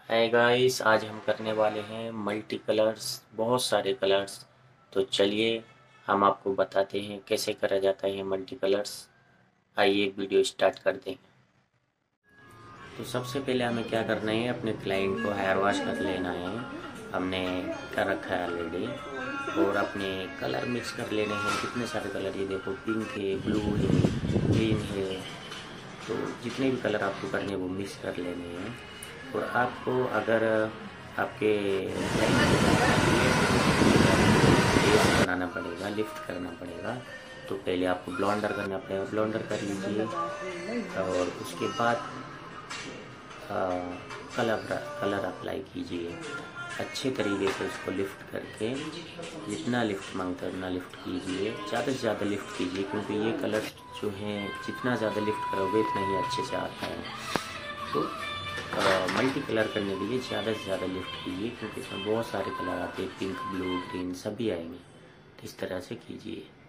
Hi guys, आज हम करने वाले हैं मल्टी कलर्स, बहुत सारे कलर्स। तो चलिए हम आपको बताते हैं कैसे करा जाता है मल्टी कलर्स। आइए एक वीडियो स्टार्ट करते हैं। तो सबसे पहले हमें क्या करना है, अपने क्लाइंट को हेयर वॉश कर लेना है। हमने कर रखा है ऑलरेडी। और अपने कलर मिक्स कर लेने हैं। कितने सारे कलर, ये देखो, पिंक है, ब्लू है, ग्रीन है। तो जितने भी कलर आपको करने हैं वो मिक्स कर लेने हैं। और आपको अगर आपके बेस बनाना पड़ेगा, लिफ्ट करना पड़ेगा, तो पहले आपको ब्लॉन्डर करना पड़ेगा। ब्लॉन्डर कर लीजिए और उसके बाद कलर अप्लाई कीजिए। अच्छे तरीके से उसको लिफ्ट करके, जितना लिफ्ट मांगता है उतना लिफ्ट कीजिए। ज़्यादा से ज़्यादा लिफ्ट कीजिए, क्योंकि ये कलर जो हैं जितना ज़्यादा लिफ्ट करोगे उतना ही अच्छे से आता है। तो मल्टी कलर करने के लिए ज़्यादा से ज़्यादा लिफ्ट कीजिए, क्योंकि इसमें बहुत सारे कलर आते हैं, पिंक, ब्लू, ग्रीन सभी आएंगे। तो इस तरह से कीजिए।